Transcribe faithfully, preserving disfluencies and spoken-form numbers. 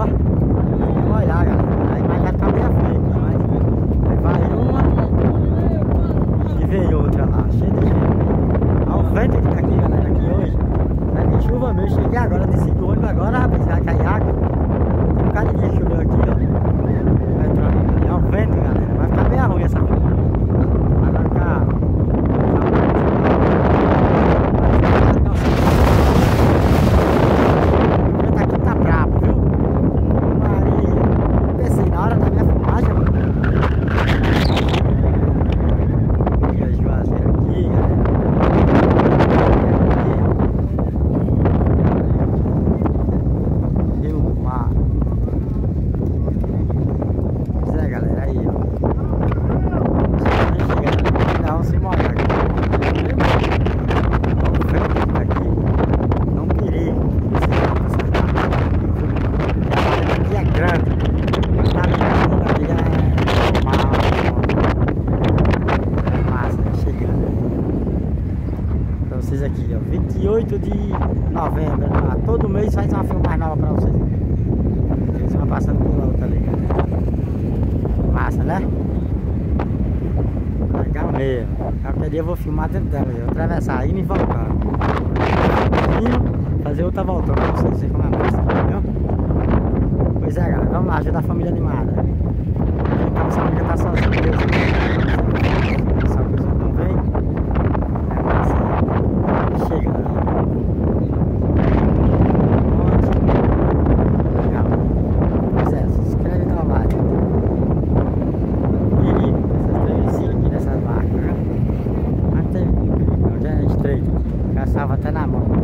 ó. Vamos olhar, galera. Aí vai ficar meio feio aqui, mas aí vai uma e vem outra lá, cheia de gente. Olha o vento que tá aqui, galera, aqui hoje. Vai vir chuva mesmo. Cheguei agora, desci do ônibus agora, rapaz, vai cair água. Tem um bocado de choveu aqui, ó. Vai entrar ali. Olha o vento, galera. Vai ficar meio ruim essa chuva. Vai ficar. Aqui, ó, vinte e oito de novembro, lá. Todo mês faz uma filmagem nova pra vocês. Eles vão passando por lá outra ali. Massa, né? Legal mesmo. Qualquer dia eu vou filmar dentro dela, eu vou atravessar, indo e voltando. E fazer outra volta pra vocês verem como é massa, entendeu? Pois é, galera, vamos lá, ajudar a família animada. Então, essa amiga tá sozinha, Deus. Essa coisa não vem. É massa. Chega. Legal. Pois é, se inscreve e dá uma like. Perigo, essas trevicinhas aqui dessas marcas, né? Mas tem perigo, já é estreito. Caçava até na mão.